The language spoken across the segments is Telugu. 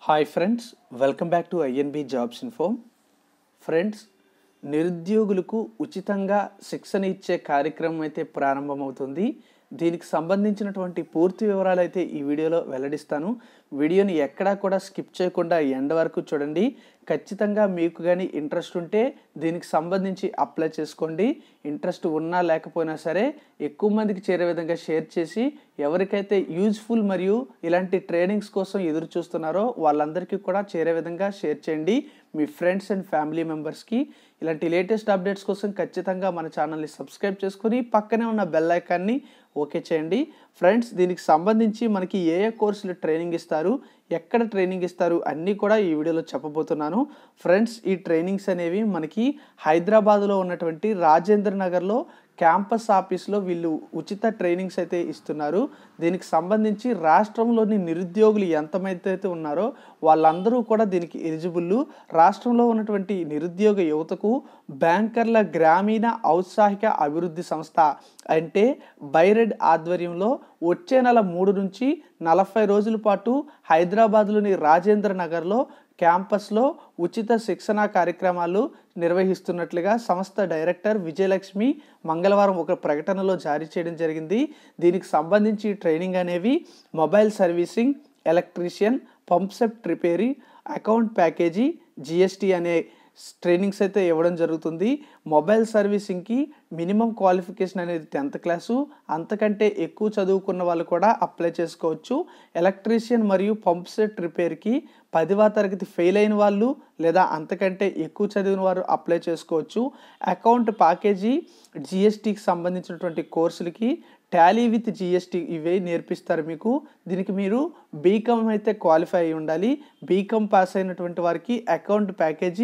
Hi friends, welcome back to INB jobs info. Friends, నిరుద్యోగులకు ఉచితంగా శిక్షణ ఇచ్చే కార్యక్రమం అయితే ప్రారంభమవుతుంది. దీనికి సంబంధించినటువంటి పూర్తి వివరాలు అయితే ఈ వీడియోలో వెల్లడిస్తాను. వీడియోని ఎక్కడా కూడా స్కిప్ చేయకుండా ఎండ్ వరకు చూడండి. ఖచ్చితంగా మీకు కానీ ఇంట్రెస్ట్ ఉంటే దీనికి సంబంధించి అప్లై చేసుకోండి. ఇంట్రెస్ట్ ఉన్నా లేకపోయినా సరే ఎక్కువ మందికి చేరే విధంగా షేర్ చేసి ఎవరికైతే యూజ్ఫుల్ మరియు ఇలాంటి ట్రైనింగ్స్ కోసం ఎదురు చూస్తున్నారో వాళ్ళందరికీ కూడా చేరే విధంగా షేర్ చేయండి. మీ ఫ్రెండ్స్ అండ్ ఫ్యామిలీ మెంబర్స్కి ఇలాంటి లేటెస్ట్ అప్డేట్స్ కోసం ఖచ్చితంగా మన ఛానల్ని సబ్స్క్రైబ్ చేసుకొని పక్కనే ఉన్న బెల్ ఐకాన్ని ఓకే చేయండి. ఫ్రెండ్స్, దీనికి సంబంధించి మనకి ఏ కోర్సులు ట్రైనింగ్ ఇస్తారు, ఎక్కడ ట్రైనింగ్ ఇస్తారు అన్నీ కూడా ఈ వీడియోలో చెప్పబోతున్నాను. ఫ్రెండ్స్, ఈ ట్రైనింగ్స్ అనేవి మనకి హైదరాబాద్లో ఉన్నటువంటి రాజేంద్ర నగర్లో క్యాంపస్ ఆఫీస్లో వీళ్ళు ఉచిత ట్రైనింగ్స్ అయితే ఇస్తున్నారు. దీనికి సంబంధించి రాష్ట్రంలోని నిరుద్యోగులు ఎంతమైతే ఉన్నారో వాళ్ళందరూ కూడా దీనికి ఎలిజిబుల్. రాష్ట్రంలో ఉన్నటువంటి నిరుద్యోగ యువతకు బ్యాంకర్ల గ్రామీణ ఔత్సాహిక అభివృద్ధి సంస్థ అంటే బైరెడ్ ఆధ్వర్యంలో వచ్చే నెల 3 నుంచి 40 రోజుల పాటు హైదరాబాద్లోని రాజేంద్ర నగర్లో క్యాంపస్లో ఉచిత శిక్షణా కార్యక్రమాలు నిర్వహిస్తున్నట్లుగా సంస్థ డైరెక్టర్ విజయలక్ష్మి మంగళవారం ఒక ప్రకటనలో జారీ చేయడం జరిగింది. దీనికి సంబంధించి ట్రైనింగ్ అనేవి mobile servicing, electrician, pump set రిపేరీ, అకౌంట్ ప్యాకేజీ, జిఎస్టీ అనే ట్రైనింగ్స్ అయితే ఇవ్వడం జరుగుతుంది. మొబైల్ సర్వీసింగ్కి మినిమం క్వాలిఫికేషన్ అనేది 10th క్లాసు, అంతకంటే ఎక్కువ చదువుకున్న వాళ్ళు కూడా అప్లై చేసుకోవచ్చు. ఎలక్ట్రీషియన్ మరియు పంప్ సెట్ రిపేర్కి 10వ తరగతి ఫెయిల్ అయిన వాళ్ళు లేదా అంతకంటే ఎక్కువ చదివిన వారు అప్లై చేసుకోవచ్చు. అకౌంట్ ప్యాకేజీ, జిఎస్టీకి సంబంధించినటువంటి కోర్సులకి టాలీ విత్ జిఎస్టీ ఇవే నేర్పిస్తారు మీకు. దీనికి మీరు బీకామ్ అయితే క్వాలిఫై అయి ఉండాలి. బీకామ్ పాస్ అయినటువంటి వారికి అకౌంట్ ప్యాకేజీ,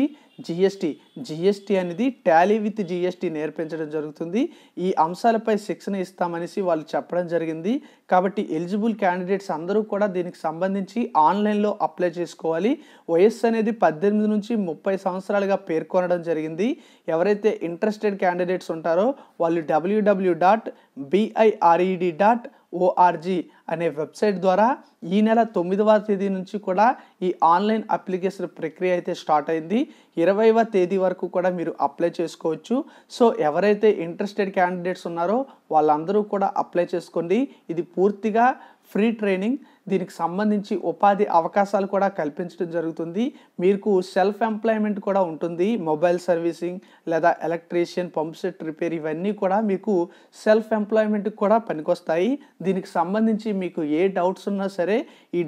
జిఎస్టీ అనేది టాలీ విత్ జిఎస్టీ నేర్పించడం జరుగుతుంది. ఈ అంశాలపై శిక్షణ ఇస్తామనేసి వాళ్ళు చెప్పడం జరిగింది. కాబట్టి ఎలిజిబుల్ క్యాండిడేట్స్ అందరూ కూడా దీనికి సంబంధించి ఆన్లైన్లో అప్లై చేసుకోవాలి. వయస్సు అనేది 18 నుంచి 30 సంవత్సరాలుగా పేర్కొనడం జరిగింది. ఎవరైతే ఇంట్రెస్టెడ్ క్యాండిడేట్స్ ఉంటారో వాళ్ళు www.bired.org అనే వెబ్సైట్ ద్వారా ఈ నెల 9వ తేదీ నుంచి కూడా ఈ ఆన్లైన్ అప్లికేషన్ ప్రక్రియ అయితే స్టార్ట్ అయింది. 20వ తేదీ వరకు కూడా మీరు అప్లై చేసుకోవచ్చు. సో ఎవరైతే ఇంట్రెస్టెడ్ క్యాండిడేట్స్ ఉన్నారో వాళ్ళందరూ కూడా అప్లై చేసుకోండి. ఇది పూర్తిగా ఫ్రీ ట్రైనింగ్. దీనికి సంబంధించి ఉపాధి అవకాశాలు కూడా కల్పించడం జరుగుతుంది. మీకు సెల్ఫ్ ఎంప్లాయ్మెంట్ కూడా ఉంటుంది. మొబైల్ సర్వీసింగ్ లేదా ఎలక్ట్రీషియన్, పంప్ సెట్ రిపేర్ ఇవన్నీ కూడా మీకు సెల్ఫ్ ఎంప్లాయ్మెంట్కి కూడా పనికొస్తాయి. దీనికి సంబంధించి మీకు ఏ డౌట్స్ ఉన్నా సరే ఈ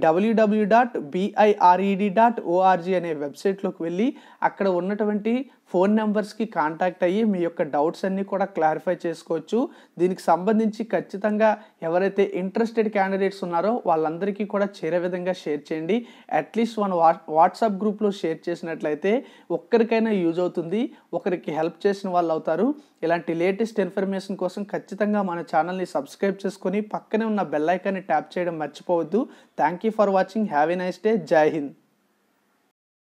www.bired.org అనే వెబ్సైట్లోకి వెళ్ళి అక్కడ ఉన్నటువంటి ఫోన్ నెంబర్స్కి కాంటాక్ట్ అయ్యి మీ యొక్క డౌట్స్ అన్నీ కూడా క్లారిఫై చేసుకోవచ్చు. దీనికి సంబంధించి ఖచ్చితంగా ఎవరైతే ఇంట్రెస్టెడ్ క్యాండిడేట్స్ ఉన్నారో వాళ్ళందరికీ కూడా చేరే విధంగా షేర్ చేయండి. అట్లీస్ట్ మన వాట్సాప్ గ్రూప్లో షేర్ చేసినట్లయితే ఒక్కరికైనా యూజ్ అవుతుంది, ఒకరికి హెల్ప్ చేసిన వాళ్ళు అవుతారు. ఇలాంటి లేటెస్ట్ ఇన్ఫర్మేషన్ కోసం ఖచ్చితంగా మన ఛానల్ని సబ్స్క్రైబ్ చేసుకొని పక్కనే ఉన్న బెల్ ఐకాన్ని ట్యాప్ చేయడం మర్చిపోవద్దు. Thank you for watching. Have a nice day. జై హింద్.